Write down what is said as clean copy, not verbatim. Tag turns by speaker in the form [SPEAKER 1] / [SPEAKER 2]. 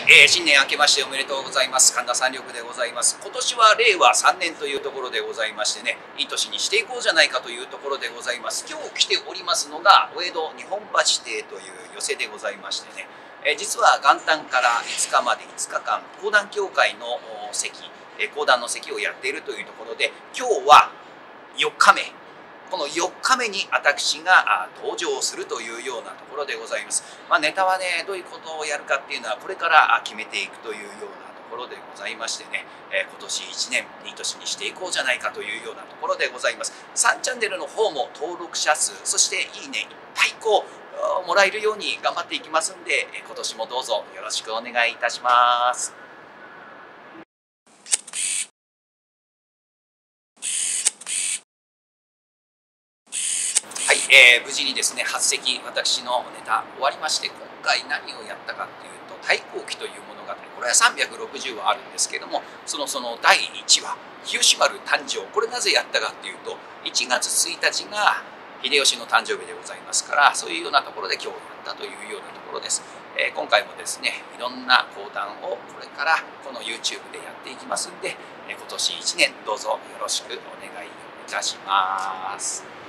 [SPEAKER 1] 新年明けましておめでとうございます。神田三緑でございます。今年は令和3年というところでございましてね、いい年にしていこうじゃないかというところでございます。今日来ておりますのが、お江戸日本橋邸という寄席でございましてね、実は元旦から5日まで5日間、講談協会の席、講談の席をやっているというところで、今日は4日目。この4日目に私が登場するというようなところでございます。ネタはね、どういうことをやるかっていうのはこれから決めていくというようなところでございましてね、今年1年いい年にしていこうじゃないかというようなところでございます。3チャンネルの方も登録者数、そしていいねいっぱいもらえるように頑張っていきますんで、今年もどうぞよろしくお願いいたします。はい、無事にですね、初席、私のネタ終わりまして、今回何をやったかっていうと、太閤記という物語、これは360話あるんですけども、その第1話、日吉丸誕生、これなぜやったかっていうと、1月1日が秀吉の誕生日でございますから、そういうようなところで今日やったというようなところです。今回もですね、いろんな講談をこれからこの YouTube でやっていきますんで、今年1年どうぞよろしくお願いいたします。